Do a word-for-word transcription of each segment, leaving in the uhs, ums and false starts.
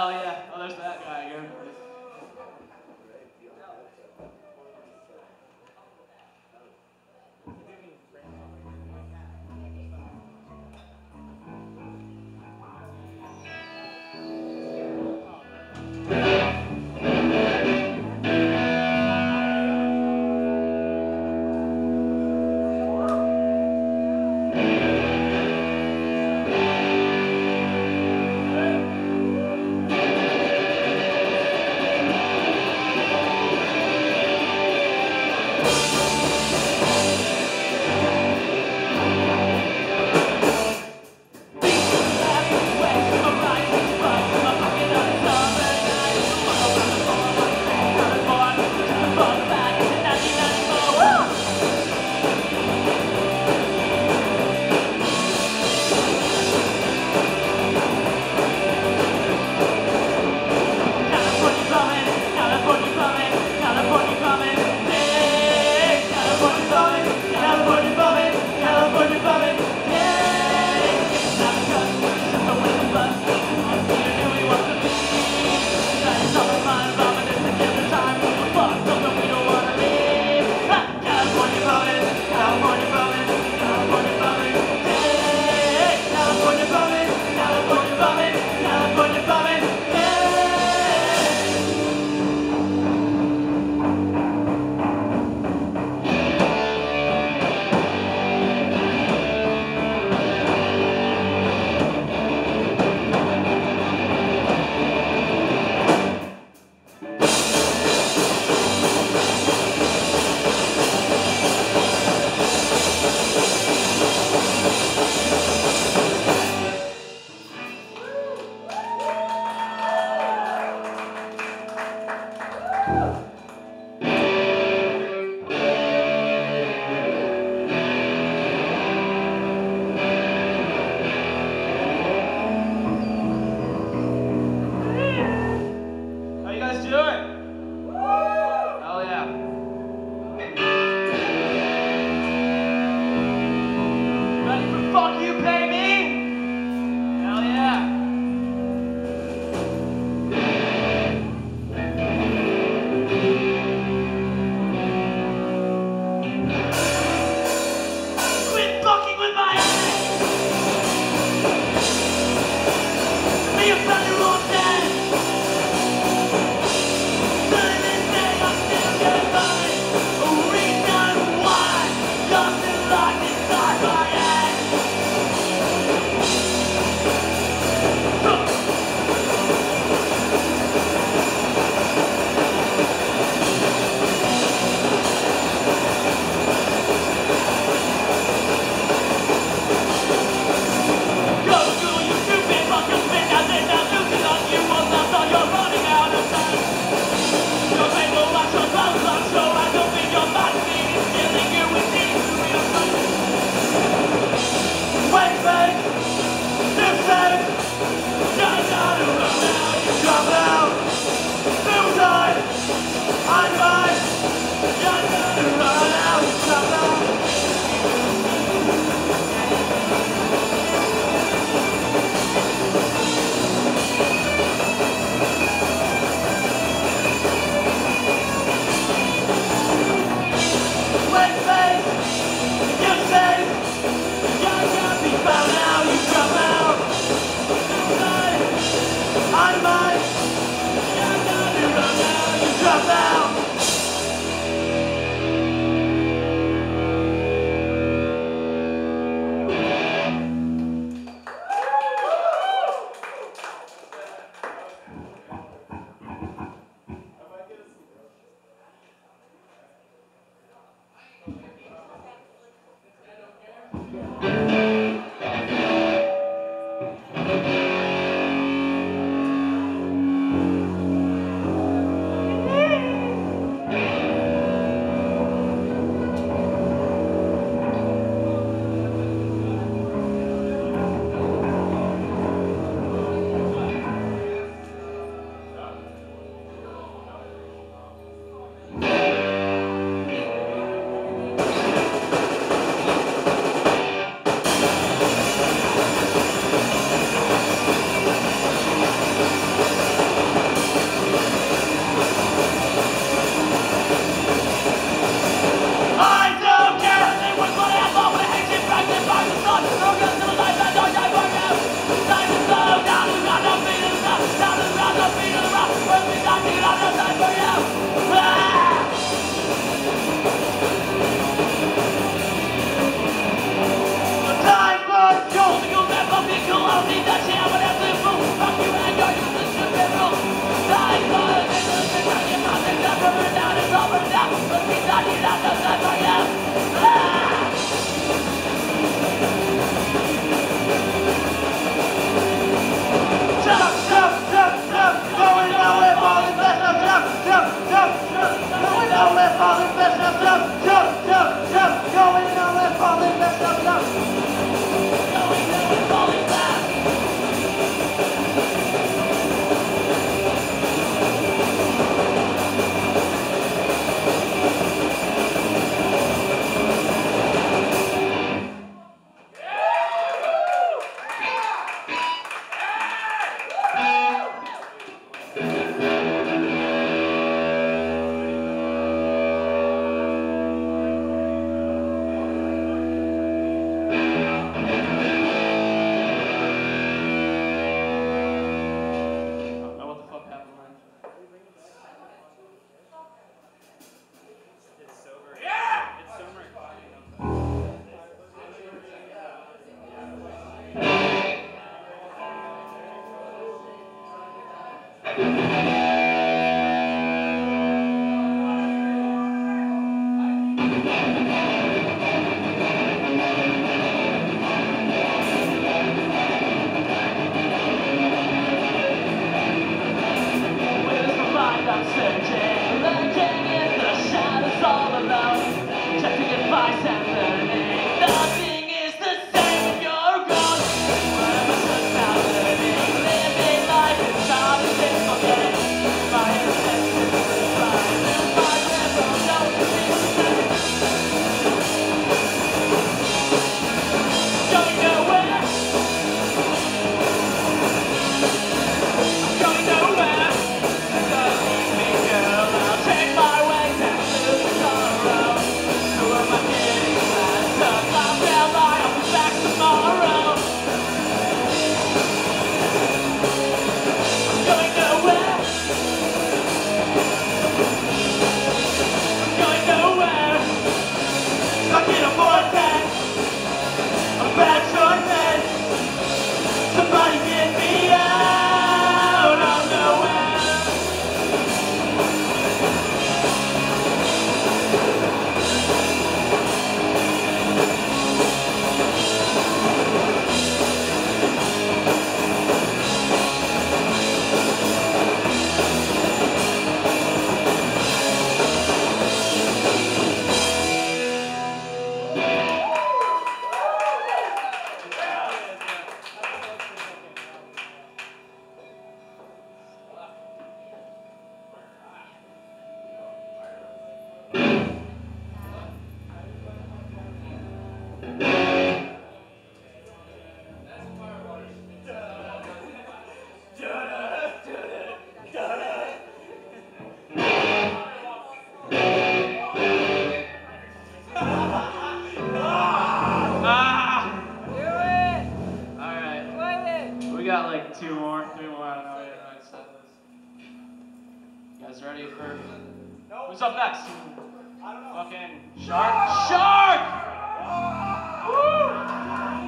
Hell yeah. Oh, there's that guy again. I'm searching, lurking in the shadows all alone, checking advice and learning. Nothing is the same if you're gone. Whatever's about learning, living life is hard as it forget. My intentions will find my level, don't think going nowhere. I'm going nowhere. Somebody get me out of nowhere. We got like two more, three more, I don't know yet. Right, set this. You guys ready for? No. Who's up next? I don't know. Fucking Shark. Shark! Woo!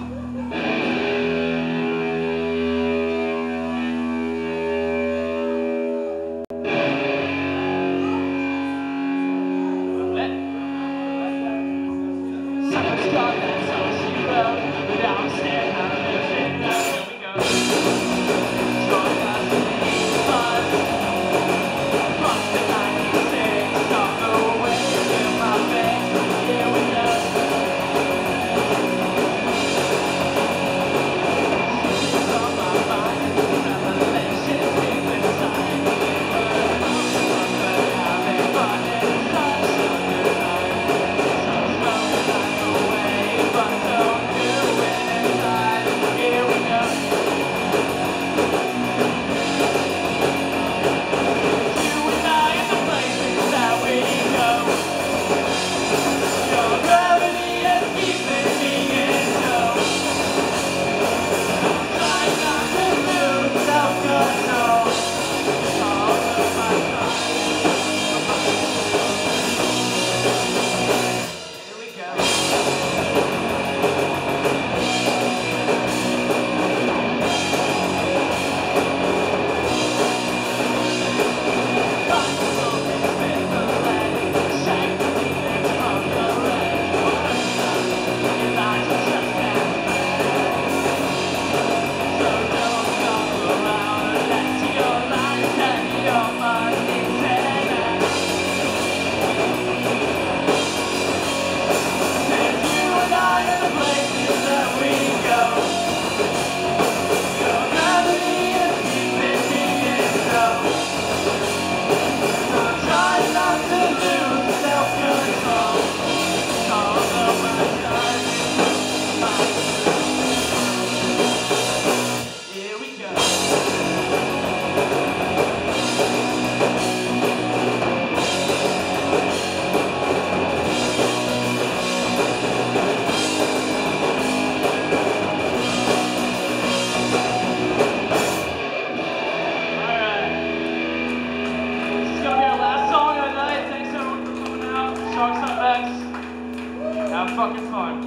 Something's gone, that's all she wrote. But I'm saying I'm living now. Here we go. Strong as the fun. Across the ninety-six, on the way to my face. Here we go. It's on my mind. Revelations deep inside. But having fun in such a good night. So slow like away, but don't do it inside. Here we go. You and I in the places that we go. Your gravity is keeping me in tow. Try not to lose self-control. All of my time. Here we go. Sharks up next. Have fucking fun.